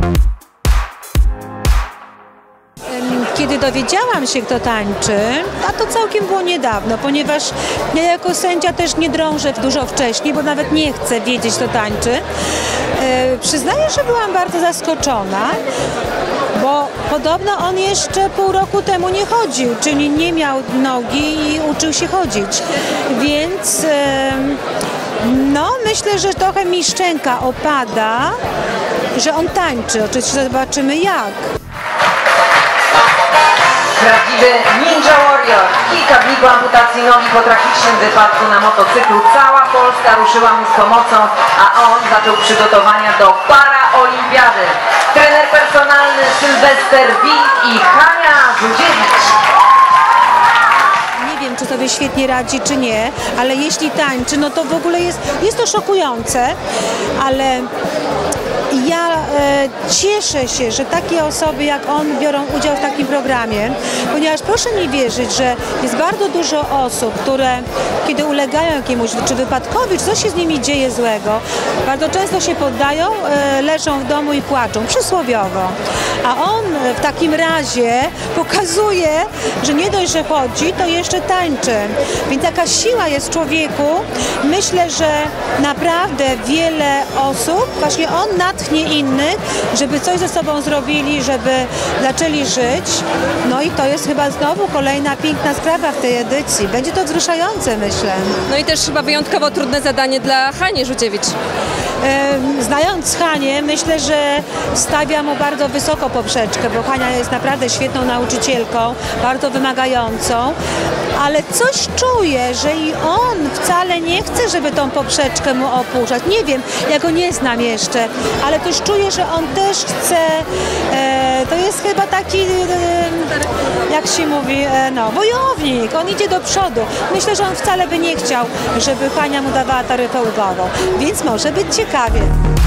Kiedy dowiedziałam się, kto tańczy, a to całkiem było niedawno, ponieważ ja jako sędzia też nie drążę dużo wcześniej, bo nawet nie chcę wiedzieć, kto tańczy. Przyznaję, że byłam bardzo zaskoczona, bo podobno on jeszcze pół roku temu nie chodził, czyli nie miał nogi i uczył się chodzić. Więc no, myślę, że trochę mi szczęka opada, że on tańczy. Oczywiście zobaczymy jak. Prawdziwy Ninja Warrior. Kilka dni po amputacji nogi po tragicznym wypadku na motocyklu. Cała Polska ruszyła mu z pomocą, a on zaczął przygotowania do paraolimpiady. Trener personalny Sylwester Wilk i Hania Rzudziewicz. Nie wiem, czy sobie świetnie radzi, czy nie, ale jeśli tańczy, no to w ogóle jest to szokujące, ale ja cieszę się, że takie osoby jak on biorą udział w takim programie, ponieważ proszę mi wierzyć, że jest bardzo dużo osób, które kiedy ulegają jakiemuś czy wypadkowi, czy coś się z nimi dzieje złego, bardzo często się poddają, leżą w domu i płaczą, przysłowiowo. A on w takim razie pokazuje, że nie dość, że chodzi, to jeszcze tańczy. Więc taka siła jest w człowieku. Myślę, że naprawdę wiele osób, właśnie on natchnie innych, żeby coś ze sobą zrobili, żeby zaczęli żyć. No i to jest chyba znowu kolejna piękna sprawa w tej edycji. Będzie to wzruszające, myślę. No i też chyba wyjątkowo trudne zadanie dla Hani Rzudziewicz. Znając Hanię, myślę, że stawia mu bardzo wysoko poprzeczkę, bo Hania jest naprawdę świetną nauczycielką, bardzo wymagającą, ale coś czuję, że i on wcale nie chce, żeby tą poprzeczkę mu opuszczać. Nie wiem, ja go nie znam jeszcze, ale też czuję, że on też chce, to jest chyba taki, jak się mówi, no, wojownik, on idzie do przodu. Myślę, że on wcale by nie chciał, żeby Hania mu dawała taryfę ulgową, więc może być ciekawie.